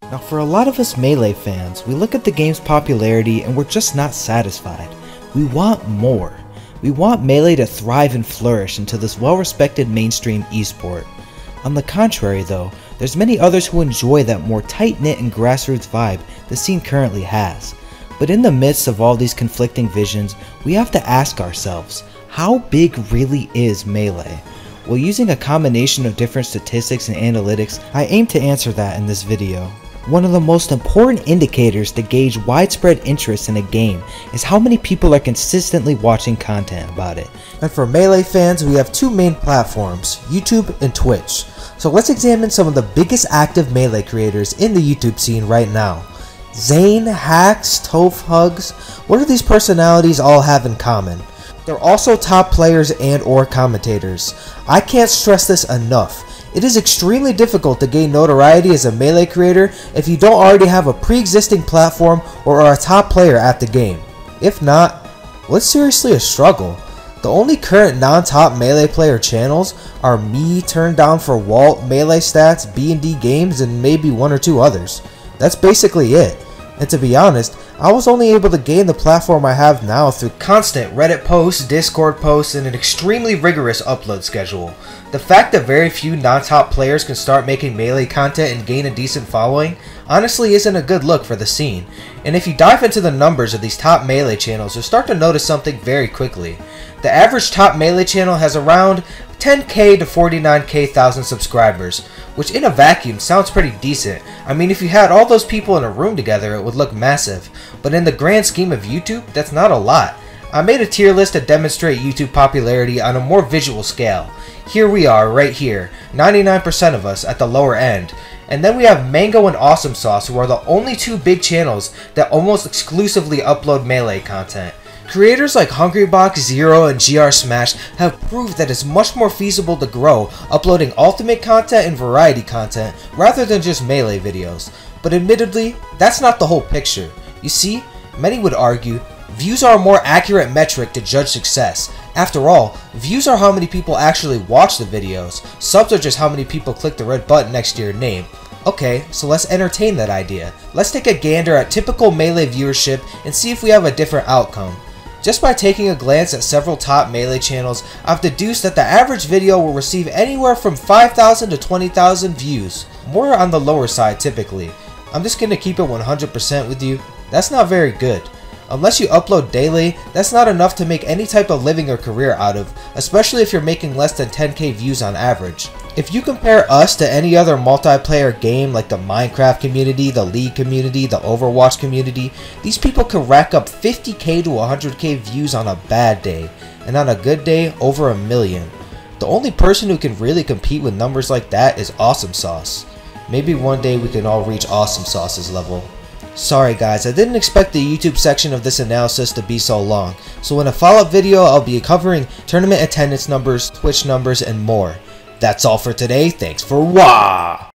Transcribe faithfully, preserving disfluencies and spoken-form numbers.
Now for a lot of us Melee fans, we look at the game's popularity and we're just not satisfied. We want more. We want Melee to thrive and flourish into this well-respected mainstream esport. On the contrary though, there's many others who enjoy that more tight-knit and grassroots vibe the scene currently has. But in the midst of all these conflicting visions, we have to ask ourselves, how big really is Melee? Well, using a combination of different statistics and analytics, I aim to answer that in this video. One of the most important indicators to gauge widespread interest in a game is how many people are consistently watching content about it. And for Melee fans, we have two main platforms, YouTube and Twitch. So let's examine some of the biggest active Melee creators in the YouTube scene right now. Zane, Hax, Toph, Hugs, what do these personalities all have in common? They're also top players and or commentators. I can't stress this enough. It is extremely difficult to gain notoriety as a Melee creator if you don't already have a pre-existing platform or are a top player at the game. If not, well, it's seriously a struggle. The only current non-top Melee player channels are me, Turned Down for Walt, Melee Stats, B and D Games, and maybe one or two others. That's basically it. And to be honest, I was only able to gain the platform I have now through constant Reddit posts, Discord posts, and an extremely rigorous upload schedule. The fact that very few non-top players can start making Melee content and gain a decent following honestly isn't a good look for the scene. And if you dive into the numbers of these top Melee channels, you'll start to notice something very quickly. The average top Melee channel has around ten K to forty-nine K thousand subscribers, which in a vacuum sounds pretty decent. I mean, if you had all those people in a room together, it would look massive. But in the grand scheme of YouTube, that's not a lot. I made a tier list to demonstrate YouTube popularity on a more visual scale. Here we are, right here, ninety-nine percent of us at the lower end. And then we have Mango and Awesome Sauce, who are the only two big channels that almost exclusively upload Melee content. Creators like Hungrybox, Zero, and G R Smash have proved that it's much more feasible to grow uploading ultimate content and variety content rather than just Melee videos. But admittedly, that's not the whole picture. You see, many would argue, views are a more accurate metric to judge success. After all, views are how many people actually watch the videos, subs are just how many people click the red button next to your name. Okay, so let's entertain that idea. Let's take a gander at typical Melee viewership and see if we have a different outcome. Just by taking a glance at several top Melee channels, I've deduced that the average video will receive anywhere from five thousand to twenty thousand views, more on the lower side typically. I'm just going to keep it one hundred percent with you, that's not very good. Unless you upload daily, that's not enough to make any type of living or career out of, especially if you're making less than ten K views on average. If you compare us to any other multiplayer game like the Minecraft community, the League community, the Overwatch community, these people can rack up fifty K to one hundred K views on a bad day, and on a good day, over a million. The only person who can really compete with numbers like that is Awesome Sauce. Maybe one day we can all reach Awesome Sauce's level. Sorry guys, I didn't expect the YouTube section of this analysis to be so long, so in a follow-up video I'll be covering tournament attendance numbers, Twitch numbers, and more. That's all for today, thanks for watching.